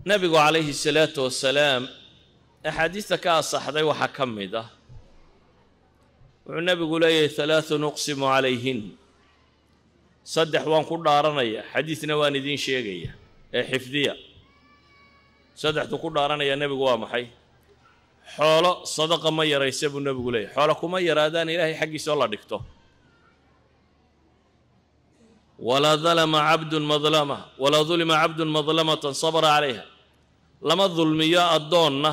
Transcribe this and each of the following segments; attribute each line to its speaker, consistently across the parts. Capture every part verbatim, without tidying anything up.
Speaker 1: nabigu calayhi salaatu wasalaam axaadiista ka asaxday waxaa ka mid ah wuxuu nabigu leeyahay halaathun uqsimu calayhin saddex waan ku dhaaranaya xadiidna waan idiin sheegaya ee xifdiya saddexdu ku dhaaranaya nebigu waa maxay xoolo sadaqa ma yaraysa buu nebigu leeyahay xoolo kuma yaraadaan ilaahay xaggiisa oo la dhigto walaa dalama cabdun madlama walaa dulima cabdun madlamatan sabra calayha lama dulmiyo addoonna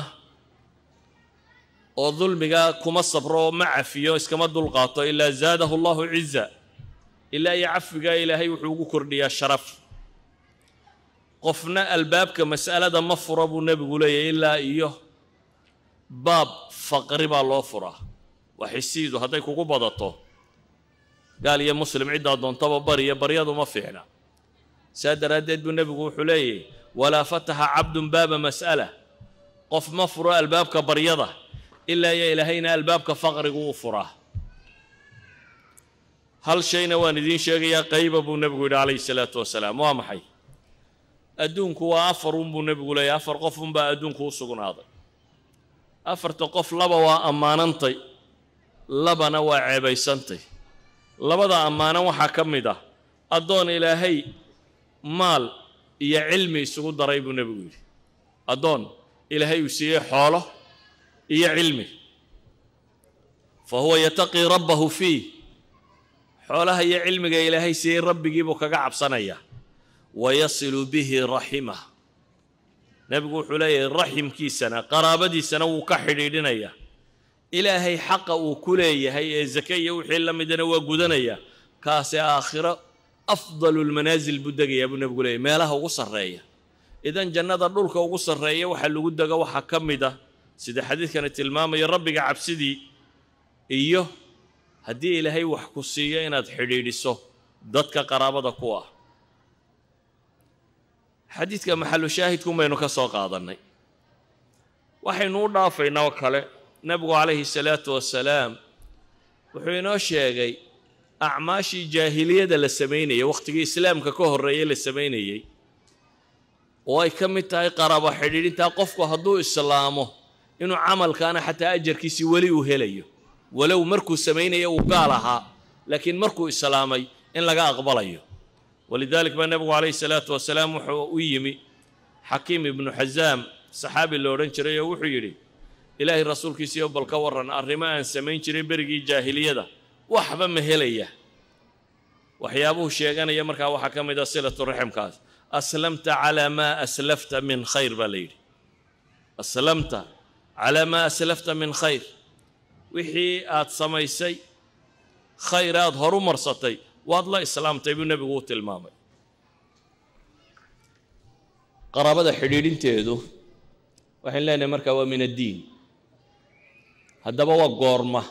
Speaker 1: oo dulmigaa kuma sabro oo ma cafiyo iskama dulqaato ilaa zaadahu allahu ciza ilaa iyo cafigaa ilaahay wuxuu ugu kordhiyaa sharaf qofna albaabka mas'alada ma furo buu nebigu leeyahay ilaa iyo baab faqri baa loo furaa waxisiidu hadday kugu badato gaal iyo muslim ciddaa doontaba bariya baryadu ma fiicna saa daraaddeed buu nebigu wuxuu leeyahay walaa fataxa cabdun baaba mas'ala qof ma furo albaabka baryada ilaa iyo ilaahayna albaabka faqrigu u furaa hal shayna waan idiin sheegayaa qayba buu nebigu yidhi calayhi salaatu wasalaam waa maxay adduunku waa afar unbuu nebigu leeyahay afar qof unbaa adduunku u sugnaaday afarta qof laba waa ammaanantay labana waa ceebaysantay labada ammaanan waxaa ka mid ah addoon ilaahay maal iyo cilmi isugu daray buu nebigu yidhi addoon ilaahay uu siiyey xoolo iyo cilmi fa huwa yataqii rabbahu fiih xoolaha iyo cilmiga ilaahay siiyey rabbigiibuu kaga cabsanayaa wayasilu bihi raximah nebigu wuxuu leeyahay raximkiisana qaraabadiisana wuu ka xidhiidhinayaa ilaahay xaqa uu ku leeyahay ee zake iyo wixii la midana waa gudanaya kaasi aakhiro afdalu lmanaasil buu degayaa buu nebigu leeyahay meelaha ugu sarreeya idan jannada dhulka ugu sarreeya waxa lagu dego waxaa ka mid ah sida xadiidkani tilmaamaya rabbiga cabsidii iyo haddii ilaahay wax ku siiyo inaad xidhiidhiso dadka qaraabada ku ah xadiidka maxalu shaahidkun baynu ka soo qaadannay waxaynu u dhaafaynaa oo kale nebigu calayhi salaatu wasalaam wuxuu inoo sheegay acmaashii jaahiliyada la samaynayay wakhtigii islaamka ka horreeyey la samaynayey oo ay ka mid tahay qaraabo xidhiidhintaa qofku hadduu islaamo inuu camalkaana xataa ajarkiisii weli uu helayo walow markuu samaynaya uu gaal ahaa laakiin markuu islaamay in laga aqbalayo walidalik baa nebigu calayhi salaatu wasalaam wuxuu u yimi xakiim ibnu xasaam saxaabi la odhan jiray oo wuxuu yidhi ilaahay rasuulkiisiiyo bal ka warran arrimo aan samayn jiray berigii jaahiliyada waxba ma helaya waxyaabuhu sheeganaya markaa waxaa ka mid ah silatu raximkaas aslamta calaa maa aslafta min khayr baa la yidhi aslamta calaa maa aslafta min khayr wixii aad samaysay khayr aad horu marsatay waad la islaamtay buu nebigu u tilmaamay qaraabada xidhiidhinteedu waxaan leenahay markaa waa min addiin haddaba waa goorma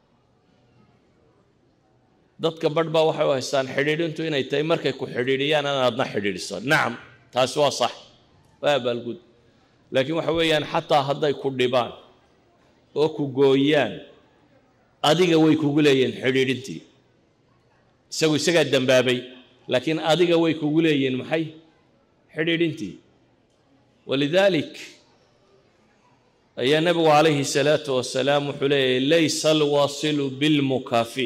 Speaker 1: dadka badh baa waxay u haystaan xidhiidhintu inay tahay markay ku xidhiidhiyaan inaadna xidhiidhiso nacam taasi waa sax waa abaalgud laakiin waxa weeyaan xataa hadday ku dhibaan oo ku gooyaan adiga way kugu leeyihiin xidhiidhintii isagu isagaa dembaabay laakiin adiga way kugu leeyihiin maxay xidhiidhintii walidaalik ayaa nebigu calayhi salaatu wasalaam wuxuu leeyahay laysa alwaasilu bilmukaafi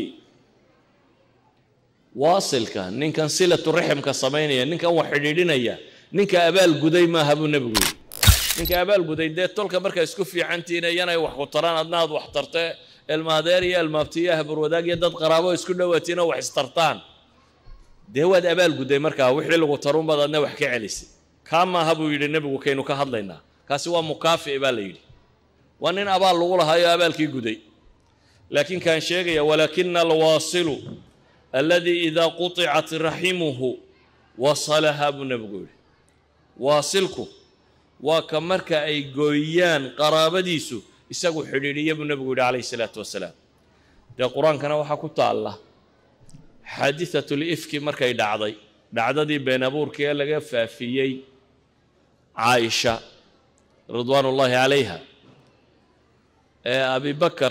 Speaker 1: waasilka ninkan silatu raximka samaynaya ninkan wax xidhiidhinaya ninka abaal guday maaha buu nebigu yidhi ninka abaal guday dee tolka markaa isku fiicantiina iyanay wax ku taraan adna aad wax tartee ilmaadeer iyo ilmaabtiyaha barwadaag iyo dad qaraabo isku dhowaatiin oo wax istartaan dee waad abaal gudday markaa wixii lagu tarunbaad adna wax ka celisay kaa maaha buu yidhi nebigu kaynu ka hadlaynaa kaasi waa mukaafi baa la yidhi waa nin abaal lagu lahaayo abaalkii guday laakiin kaan sheegaya walaakina alwaasilu alladii idaa quطicat raximuhu wasalaha buu nebigu yidhi waasilku waa ka marka ay gooyaan qaraabadiisu isagu xidhiidhiya buu nebigu yidhi calayhi salaatu wasalaam dee qur-aankana waxaa ku taalla xaadiثatu lifki markay dhacday dhacdadii been abuurkii ee laga faafiyey caaisha ridwaan ullaahi calayha ee abibakar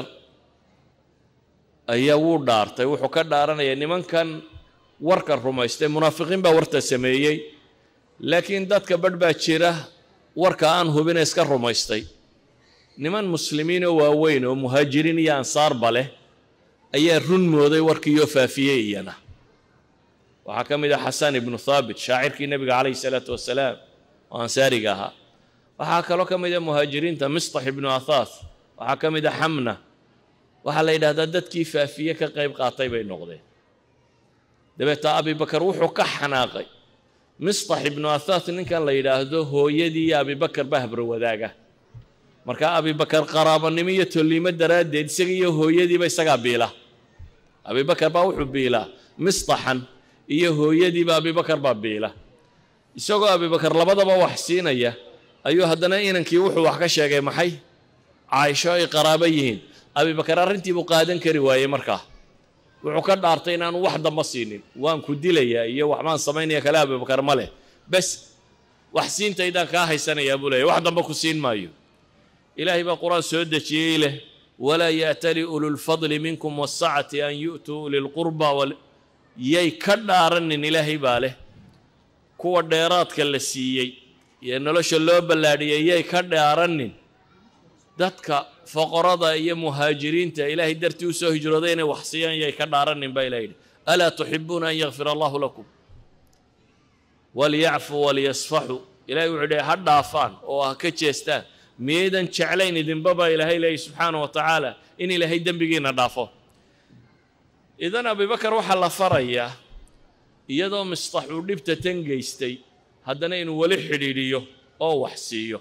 Speaker 1: ayaa wuu dhaartay wuxuu ka dhaaranaya nimankan warka rumaystay munaafiqiin baa warta sameeyey laakiin dadka badh baa jira warka aan hubin iska rumaystay niman muslimiin oo waaweyn oo muhaajiriin iyo ansaar bale ayaa run mooday warkii oo faafiyay iyana waxa kamid ah Xasan ibn Thabit shaacirkii nabiga calayhi salaatu wasalaam oo ansaariga ahaa waxa kaloo kamid ah muhaajiriinta Mistah ibn Athath waxa kamid ah Hamna waxa la yiraahdaa dadkii faafiyay ka qayb qaatay bay noqdeen dabeeta Abi Bakar wuxuu ka xanaaqay Mistah ibn Athath ninkan la yiraahdo hooyadii Abi Bakar bahbar wadaaga marka Abi Bakar qaraabanimo iyo tolliimo daraadeed isaga iyo hooyadiiba isaga biila Abi Bakar baa wuxuu biila Mistahan iyo hooyadiiba Abi Bakar baa biila isagoo Abi Bakar labadaba wax siinaya ayuu haddana inankii wuxuu wax ka sheegay maxay Aisha ay qaraabo yihiin Abi Bakar arrintii buu qaadan kari waayay markaa wuxuu ka dhaartay inaan wax damba siinin waan ku dilayaa iyo wax maan sameynaya kala Abi Bakar male bas wax siintaydan ka haysanaya buu leeyahay wax damba ku siin maayo إلهي بقرآن سودة شيله ولا يأتلي أولو الفضل منكم والسعة أن يؤتوا أولي القربى وال... يي كدارن إلهي باله كو الديرات كالسيي ينلوش اللوب اللاري يي كدارن داتك فقرضا يي مهاجرين تا إلهي درتي وسو هجردين وحصيان يي كدارن بايلين ألا تحبون أن يغفر الله لكم وليعفوا وليصفحوا إلهي وعدي حد عفان وهكتشيستان ميدان جعلين ذنبابا إلهي إلهي سبحانه وتعالى إن إلهي دنبقين دافو إذن أبي بكر وحا الله فريا إيادو مستحو لبتا تنجيستي هدنا إنو ولي حريريو أو وحسيو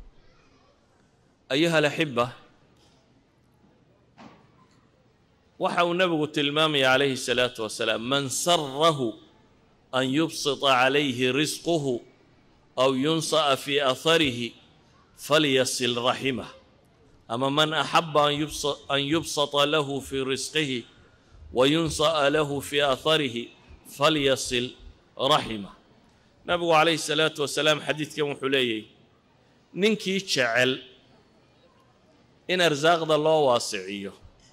Speaker 1: أيها الأحبة وحاو نبغ التلمامي عليه الصلاة والسلام من سره أن يبسط عليه رزقه أو ينصأ في أثره فليصل رحمه أما من أحب أن يبسط, أن يبسط له في رزقه وينصأ له في أثره فليصل رحمه نبي عليه الصلاة والسلام حديث كم حليي ننكي تشعل إن أرزاق الله واسعيه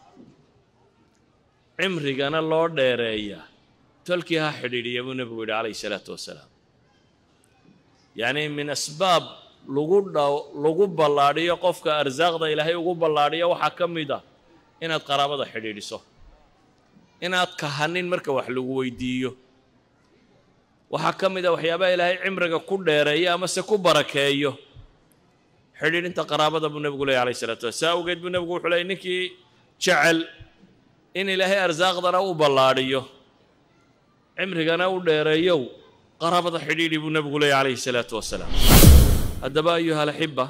Speaker 1: عمري كان الله ديريا تلكيها حديدية ونبي عليه الصلاة والسلام يعني من أسباب lagu ballaadhiyo qofka arsaaqda ilaahay ugu ballaadhiyo waxa kamida inaad qaraabada xidhiidhiso inaad kahanin marka wax lagu weydiiyo waxa kamida waxyaabaha ilaahay cimriga ku dheereeyo ama se ku barakeeyo xidhiidhinta qaraabada buu nabigu leeyahay alayhi salaatu wasalaam awgeed buu nabigu wuxuu leeyahay ninkii jecel in ilaahay arsaaqdana u ballaadhiyo cimrigana u dheereeyo qaraabada xidhiidhi buu nabigu leeyahay alayhi salaatu wasalaam هذا أيها الأحبة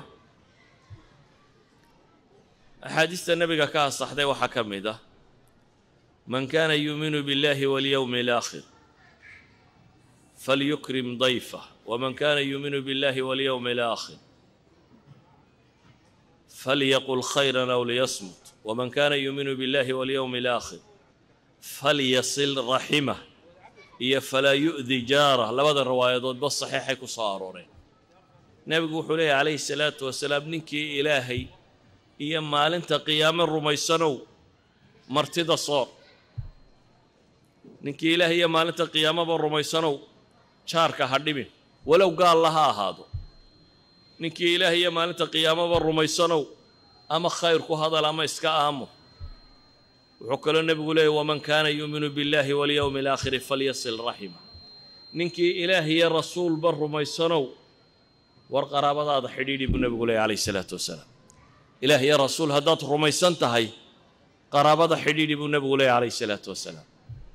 Speaker 1: أحاديث النبي كا صحده وحكم ده من كان يؤمن بالله واليوم الآخر فليكرم ضيفه ومن كان يؤمن بالله واليوم الآخر فليقل خيرا أو ليصمت ومن كان يؤمن بالله واليوم الآخر فليصل رحمه هي فلا يؤذي جاره لبعض الروايات بس صحيح كصارورين نبي وحولي عليه الصلاة والسلام نكي إلهي إيا مالنت قيام الرميسانو مرتدى صار نكي إلهي إيا مالنت قيام الرميسانو شاركة حدبين ولو قال لها هذا نكي إلهي إيا مالنت قيام الرميسانو أما خيركو هذا لما إسكا أهمه وحكال النبي قوله ومن كان يؤمن بالله واليوم الآخر فليصل رحمه نكي إلهي يا رسول بالرميسانو والقرابة هذا حديدي بن النبي عليه الصلاة والسلام إلهي يا رسول هدات رميسان تهي قرابة حديدي بن النبي عليه الصلاة والسلام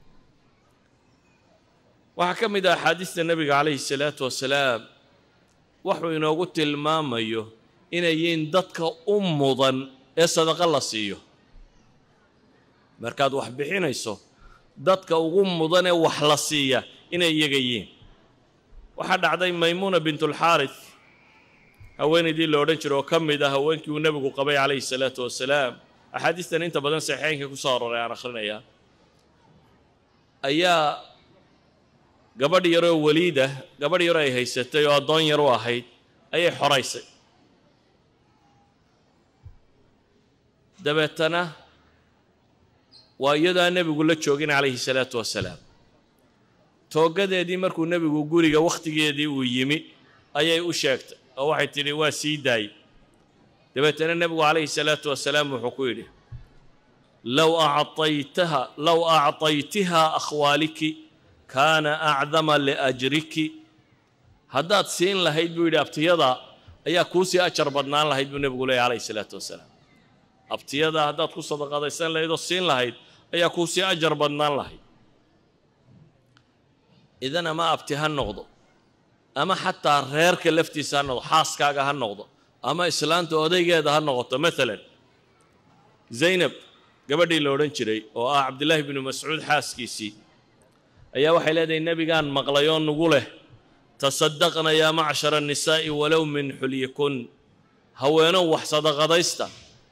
Speaker 1: وحكم إذا حديث النبي عليه الصلاة والسلام وحو ينوغت المام أيوه إن يندتك أمضا يصدق الله سيو مركاد وحبحين يسو دتك أمضا وحلصية إن يجيين وحد عدي ميمونة بنت الحارث هوين دي اللي أورنج رو كم ده هوين كيو نبي قبي عليه الصلاة والسلام أحاديث أنت بدن صحيحين كسار يعني آخرنا يا أيا قبل يرى وليده قبل يرى هي ستة يا ضان يرى واحد أي حريصة دبتنا ويدا النبي يقول لك شوقين عليه الصلاة والسلام توجد يدي مركو النبي يقول لك وقت يدي ويمي أي أشيكت وواحد تري واسيداي دبتنا النبي عليه الصلاة والسلام وحكويله لو أعطيتها لو أعطيتها أخوالك كان أعظم لأجرك هدات سين لهيد بيدي أبتيضا أيا كوسي أشر بدنان لهيد بنبي عليه الصلاة والسلام أبتيضا هدات كوسي صدقة سين لهيد السين لهيد أيا كوسي أجر بدنان لهيد إذا ما أبتها النقض أما حتى غير كلفتي سنة حاس كاجا هالنقض أما إسلام تودي هذا هالنقطة مثلا زينب قبل لورن شري أو عبد الله بن مسعود حاسكيسي أيا وحيلاد النبي كان مغليون نقوله تصدقنا يا معشر النساء ولو من حليكن هوينو وحصدق ديستا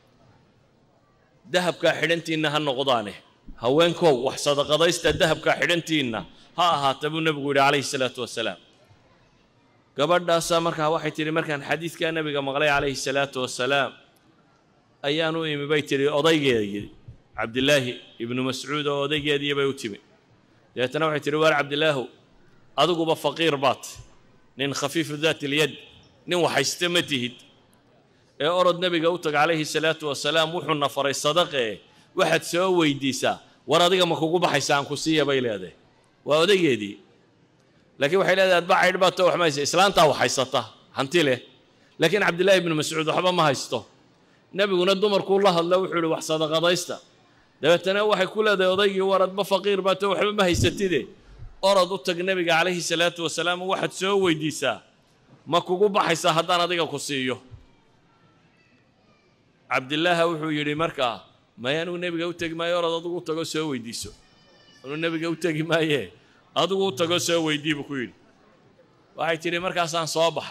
Speaker 1: ذهب كاحدنتي إنها النقضانه هوينكو وحصدق ديستا ذهب كاحدنتي إنها ها ها تبو النبي عليه الصلاة والسلام قبل داسا مركا واحد تري مركا حديث كان النبي مغلي عليه الصلاة والسلام أيانو إمي بيتري أضيقي عبد الله ابن مسعود أضيقي دي بيوتيمي يتنوع تري وار عبد الله أدوكو بفقير بات نين خفيف ذات اليد نين وحيستمتهد أرد نبي قوتك عليه الصلاة والسلام وحنا فري صدقه واحد سوى يديسا ورا ديك ما كوكو بحيسان كوسية بيلاده وأضيقي دي لكن وحي لا أتبع عربات توح ما يصير إسلام تاو حيسته هنتي له لكن عبد الله بن مسعود وحبا ما هيسته نبي وندمر كل الله الله وحول وحصاد قضيسته ده تنوح كل ده يضيق ورد بفقير باتو وحبا ما هيستي ده أرد أتق النبي عليه الصلاة والسلام واحد سوى ديسا ما كوكو بحيسا هدانا ديك كوسيو عبد الله وحو يري مركا ما ينو النبي قوتك ما يرد أدو أتق سوى ديسو النبي قوتك ما يه أدو تجو سوي دي بكويل واحد تري مركز عن صباح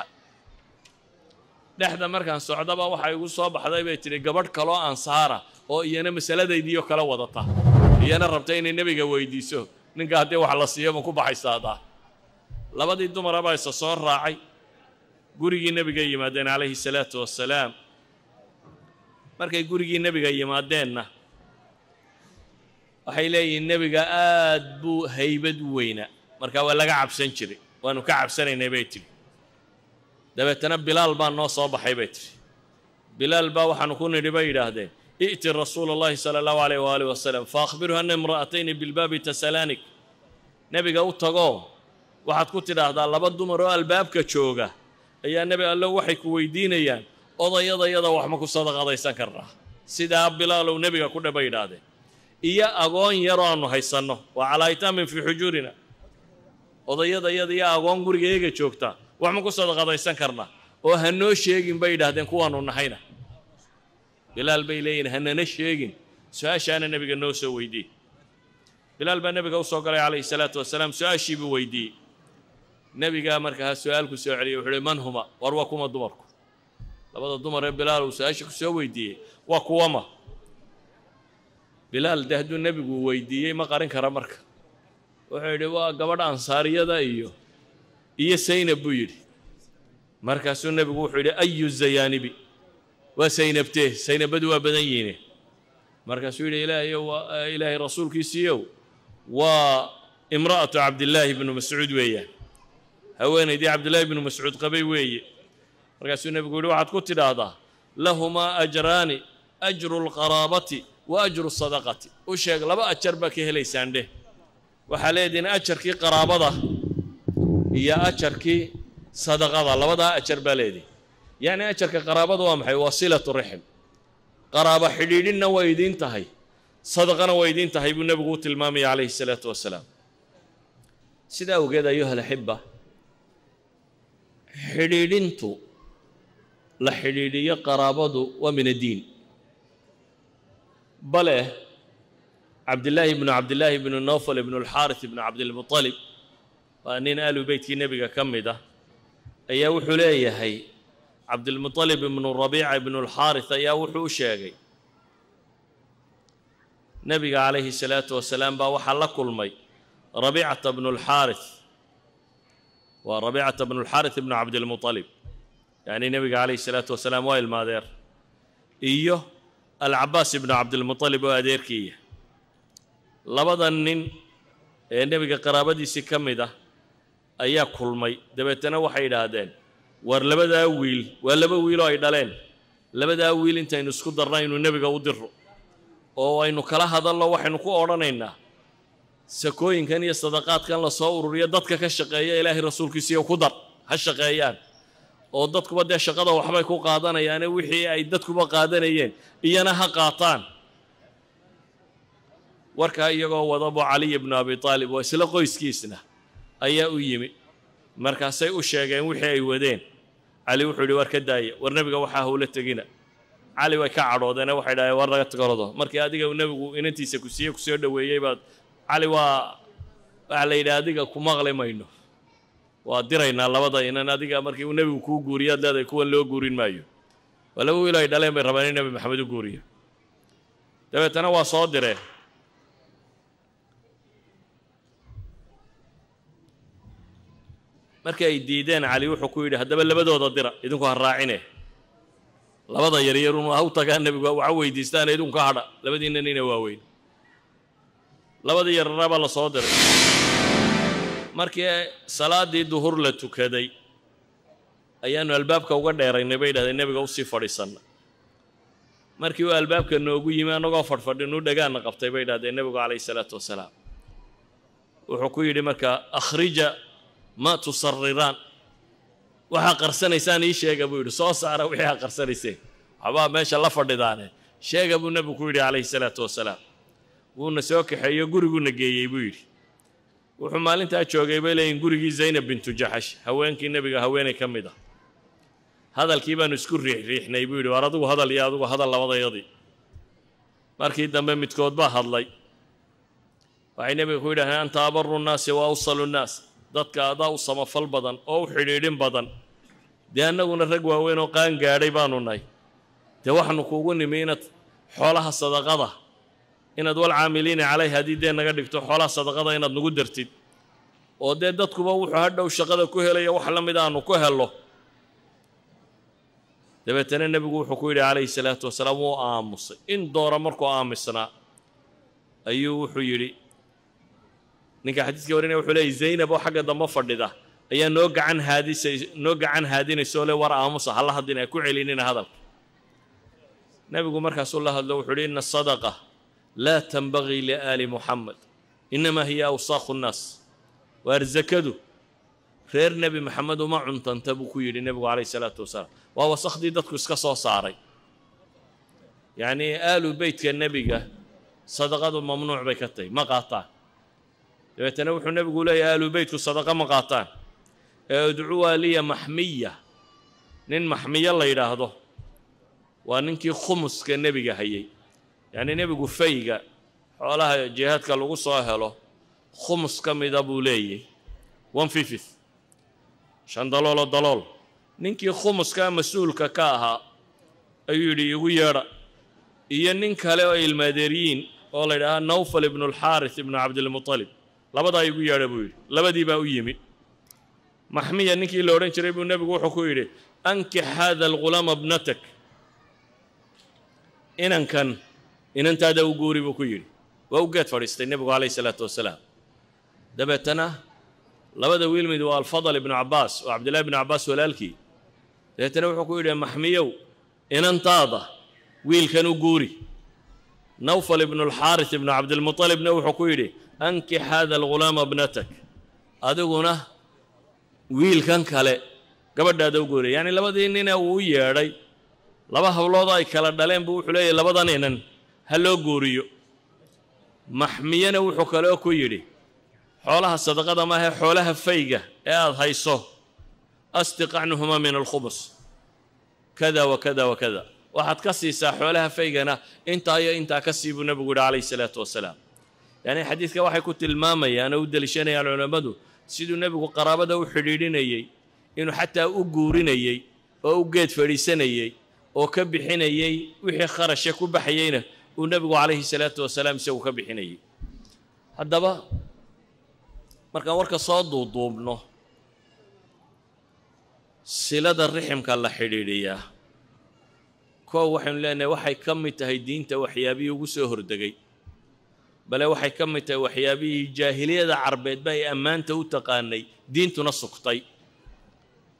Speaker 1: لحظة مركز صعدة بقى واحد يقول صباح ده بيتري جبرت كلا عن سهرة أو يانا مسألة دي ديو كلا وضطها يانا ربطين النبي جوي دي سو نقعد واحد لصيام وكوب حيصادا لبعض الدم ربع يصصر راعي جوري النبي جاي مادين عليه الصلاة والسلام مركز جوري النبي جاي ماديننا waxay leeyihiin nabiga aad buu haybad weyna marka waa laga cabsan jiray waanu ka cabsanaynay bay tiri dabeetana bilaal baa noo soo baxay bay tiri bilaal baa waxaanu ku nidhi bay yidhaahdeen i'ti rasuulullaahi sala allahu calayhi waalihi wasalam faakbiruhu anna imra'atayni bilbaabi tasalaanik nabiga u tago waxaad ku tidhaahdaa laba dumar oo albaabka jooga ayaa nabi allo waxay ku weydiinayaan odayadayada wax ma ku sadaqadaysan karnaa sidaa bilaal uu nabiga ku dhaba yidhaahdeen إيا أغون يرانو هيسانو وعلى أيتام في حجورنا وضيضا يدي يا أغون قرق إيجا شوكتا وحمكو صدقا دايسان كرنا وهنو شيئين بيدا هدين كوانو نحينا بلال بيلين هنو شيئين سواشان النبي قنو سوي دي بلال بان نبي قوصو قرأي عليه الصلاة والسلام سواشي بويدي نبي قامرك هالسؤالكو سوعلي وحلي من هما وارواكوما دمركو لبدا الدمر بلال وسواشيكو سوي دي وكوما بلال ده هدو النبي ويديه ما قارن كرا مركا وحيدي waa gabadh ansaariyada iyo iyo Zaynab buu yiri markaas uu nabigu wuxuu yiri ayu zayanibi wa Zaynabte Zaynabadu waa badan yihiin markaas uu yiri ilaahay waa ilaahay rasuulkiisiyo waa imraatu Abdullah ibn Mas'ud weeyaan haweenaydii Abdullah ibn Mas'ud qabay weeye markaas uu nabigu yiri waxaad ku tidhaahdaa lahuma ajrani ajru alqarabati وأجر الصدقة وشيء لبا أجر بك هلي سانده وحاليدين أجر كي قرابة هي أجر كي صدقة لبا دا أجر بليدي يعني أجر كي قرابة وامحي وصلة الرحم قرابة حليلين ويدين تهي صدقنا ويدين تهي بالنبي قوت المامي عليه الصلاة والسلام سيدا وقيد أيها الأحبة حليلينتو لحليلية قرابة ومن الدين بله عبد الله بن عبد الله بن النوفل بن الحارث بن عبد المطلب وأنين آل بيت النبي كم ده أيا وحليه هي عبد المطلب بن الربيع بن الحارث أيا وحو شاقي نبي عليه الصلاة والسلام با وحل كل مي ربيعة بن الحارث وربيعة بن الحارث بن عبد المطلب يعني نبي عليه الصلاة والسلام وائل مادير إيوه العباس بن عبد المطلب وأديركية لبضا نين النبي قرابدي سكمده أيا كل مي دبتنا وحيد هذين war labadaa wiil waa laba wiiloo ay dhaleen labadaa wiil intaynu isku darnaa inuu nebiga u diro oo aynu kala hadalno waxaynu ku odhanaynaa sakooyinkan iyo sadaqaadkan la soo ururiyo dadka ka shaqeeya ilaahay rasuulkiisa ku dar ha shaqeeyaan oo dadkuba dee shaqada waxbay ku qaadanayaane wixii ay dadkuba qaadanayeen iyana ha qaataan warkaa iyagoo wadabo cali ibnu abi aalib oo isla qoyskiisna ayaa u yimi markaasay u sheegeen wixii ay wadeen cali wuxuu yidhi war ka daaya war nebiga waxaa hawla tegina cali way ka cadhoodeene waxay dhaaheen war naga tagarado markii adiga uu nebigu inantiisa ku siiye ku soo dhoweeyey baad cali waa waxaa la yidhi adiga ku maqli mayno waa diraynaa labada inan adiga markii uu nebigu kuu guuriyaad leedahay kuwan loo guurin maayo waa laba wiil ay dhaleen bay rabaan in nebi maxamed u guuriyo dabeetana waa soo direen markii ay diideen cali wuxuu ku yidhi haddaba labadooda dira idinku ha raacine labada yaryarun ha u tagaan nebigu waxa weydiistaan idinku ka hadha labadiina nina waaweyn labadii yarara baa la soo diray markii salaadii duhur la tukaday ayaanu albaabka uga dheeraynay bay yidhahdeen nebiga u sii fadhiisanna markii uu albaabka noogu yimi annagoo fadhfadhinuu dhagaanna qabtay bay yidhahdeen nebigu calayhi salaatu wasalaam wuxuu ku yidhi marka akhrija ma tusarriraan waxaa qarsanaysaan ii sheega buu yidhi soo saara wixii aa qarsanayseen waxbaa meesha la fadhidaane sheega buu nebigu ku yidhi calayhi salaatu wasalaam wuuna soo kaxeeyo guriguuna geeyey buu yidhi wuxuu maalintaa joogay bay leeyihin gurigii zaynab bintu jaxash haweenkii nebiga haweenay ka mid ah hadalkii baanu isku riixriixnay buu yidhi war adigu hadal iyo adigu hadal labadayadii markii dambe midkood baa hadlay waxay nebiga ku yidhahdeen anta abaru nnaasi wa awsalu nnaas dadka adaa u samafal badan oo u xidhiidhin badan dee annaguna rag waaweyn oo qaan gaadhay baanu nahay dee waxaanu kuugu nimi inaad xoolaha sadaqada inaad walcaamiliina calayha haddii dee naga dhigto xoolaha sadaqada inaad nagu dartid oo dee dadkuba wuxuu hadhow shaqada ku helaya wax la mid aanu ku hello dabeetana nebigu wuxuu ku yidhi calayhi salaatu wasalaam wuu aamusay in doora markuu aamusnaa ayuu wuxuu yidhi ninka xadiiska warinaya wuxuu leeyahy zaynab oo xagga dambe fadhida ayaa noo gacan haadisay noo gacan haadinaysoo le war aamusa hala hadin ay ku celinina hadalka nebigu markaasuu la hadlo wuxuu yidhi ina asadaqa laa tanbagii liaali muxamed inamaa hiya awsaakhu nnaas waar zakadu reer nebi maxamed uma cuntanta buu ku yidhi nebigu calayhi salaatu wasalaam waa wasakhdii dadku iska soo saaray yacnii aalu beytka nebiga sadaqadu mamnuuc bay ka tahay ma qaataan dabeetana wuxuu nebigu leeyahay aalu beytku sadaqa ma qaataan ee udcuwa liya maxmiya nin maxmiyo la yidhaahdo waa ninkii khumuska nebiga hayay yacnii nebigu fayga xoolaha jihaadka lagu soo helo khumus ka mida buu leeyay one fifth shan dalooloo dalool ninkii khumuskaa mas-uulka ka ahaa ayuu yidhi igu yeedha iyo nin kale oo ilmaadeeriyiin oo la yidhaahaa nawfal ibnu alxaaris ibnu cabdilmutalib labadaa igu yeedha buu yidhi labadii baa u yimi maxmiya ninkii la odhan jiray buu nebigu wuxuu ku yidhi ankix haada algulaama bnatak inankan inantaada u guuri buu ku yidhi waa u geed fadhiistay nebigu calayhi salaatu wasalaam dabeetana labada wiil mid waa alfadal ibnu cabbaas oo cabdillahi ibnu cabbaas walaalkii dabeetana wuxuu ku yidhi maxmiyow inantaada wiilkan u guuri nawfal ibnu alxaaris ibnu cabdilmutalibna wuxuu ku yidhi ankix haada algulaama bnatak adiguna wiilkan kale gabadhaada u guuriya yacni labadii nina uu u yeedhay laba hawlood ay kala dhaleen buu wuxuu leeyahy labadan inan ha loo guuriyo maxmiyana wuxuu kaleo ku yidhi xoolaha sadaqada maahae xoolaha fayga ee aada hayso asdiqacnuhuma min alkhumus kada wa kada wa kada waxaad ka siisaa xoolaha faygana intaa iyo intaa ka sii buu nebigu yidhi calayhi salaatu wasalaam yacni xadiidka waxay ku tilmaamayaan oo u deliishanayaan culammadu siduu nebigu qaraabada u xidhiidhinayey inuu xataa u guurinayey oo u geed fadhiisanayey oo ka bixinayey wixii kharashe ku baxayeyna uu nebigu calayhi salaatu wasalaam isagu ka bixinayey haddaba markaan warka soo duuduubno silada riximka la xidhiidhiyaa koow waxaynu leenahay waxay ka mid tahay diinta waxyaabihii ugu soo hordegay bale waxay ka mid tahay waxyaabihii jaahiliyada carbeedba ay ammaanta u taqaanay diintuna sugtay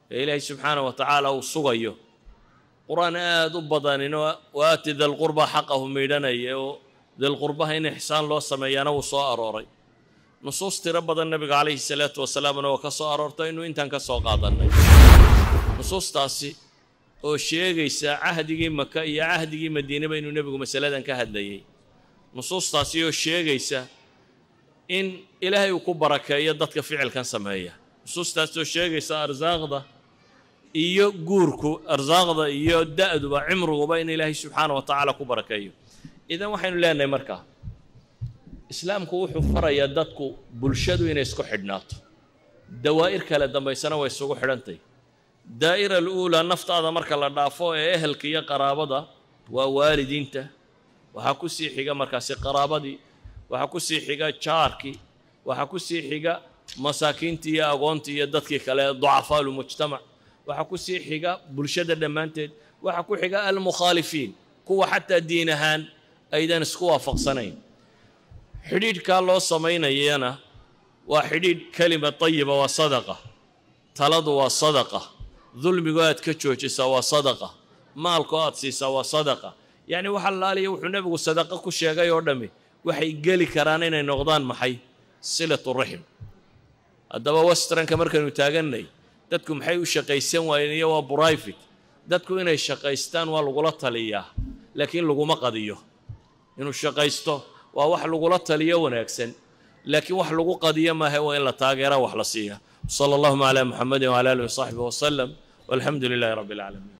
Speaker 1: إلهي سبحانه وتعالى وصغيه قرآن آد بدن وآت ذا القربى حقه ميدانا ذا القربى إن إحسان الله سميانا وصاء أروري نصوص تربض النبي عليه الصلاة والسلام وكسو أرورتا إنه إنتان كسو قادنا نصوص تاسي oo sheegaysa ahdigii Makka iyo ahdigii Madiina baynu nabigu masaladan ka hadlayay nusuustaasi oo sheegaysa in Ilaahay uu ku barakeeyo dadka ficilkan sameeya nusuustaasi oo sheegaysa arsaaqda iyo guurku arsaaqda iyo da'duba cimriguba in Ilaahay subhanahu wa ta'ala ku barakeeyo idan waxaynu leenahay markaa islaamku wuxuu farayaa dadku bulshadu inay isku xidhnaato dawaa'ir kala dambaysana way isugu xidhantay دائرة الأولى نفط هذا مركز الضعفاء أهل كيا قرابة ووالدينته وحكوسي حاجة مركز قرابة وحكوسي حاجة شاركي وحكوسي حاجة مساكين تيا أغانتي يدك كلا ضعفاء المجتمع وحكوسي حاجة برشاد الدمانتد وحكو حاجة المخالفين كوا حتى دينهان أيضا سكوا فقصنين حديد كالله صمينا يانا وحديد كلمة طيبة وصدقة تلد وصدقة ظلم قاد كتشوش سوا صدقة مال قاد سوا صدقة يعني وحل لي وحنبي والصدقة كل شيء جاي يردمي وحي قالي كرانين النقدان محي صلة الرحم الدواء وسترن كمركن وتاجني دتكم حي وشقيسان وينيا وبرايفت دتكم هنا الشقيستان والغلط ليه لكن لقوا ما قضيه إنه الشقيستو وواح لغلط ليه ونكسن لكن واح لقوا قضيه ما هو إلا تاجرة وحلصية صلى الله على محمد وعلى آله وصحبه وسلم والحمد لله رب العالمين